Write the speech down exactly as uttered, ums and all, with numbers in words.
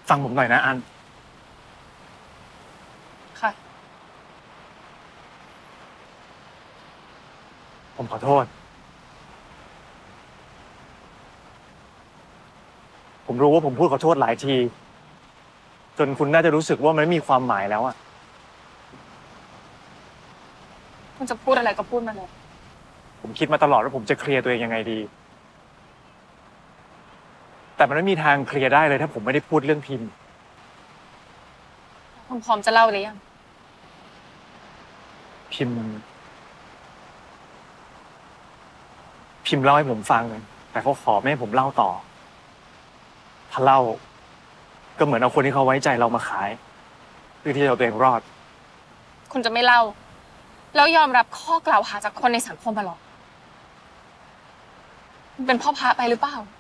ฟังผมหน่อยนะอันค่ะผมขอโทษผมรู้ว่าผมพูดขอโทษหลายทีจนคุณน่าจะรู้สึกว่ามันไม่มีความหมายแล้วอะคุณจะพูดอะไรก็พูดมาเลยผมคิดมาตลอดว่าผมจะเคลียร์ตัวเองยังไงดีแต่มันไม่มีทางเคลียร์ได้เลยถ้าผมไม่ได้พูดเรื่องพิมพ์คุณพร้อมจะเล่าหรือยังพิมพ์พิมพ์เล่าให้ผมฟังแต่เขาขอไม่ให้ผมเล่าต่อถ้าเล่าก็เหมือนเอาคนที่เขาไว้ใจเรามาขายเพื่อที่จะเอาตัวเองรอดคุณจะไม่เล่าแล้วยอมรับข้อกล่าวหาจากคนในสังคมมาหรอคุณเป็นพ่อพระไปหรือเปล่า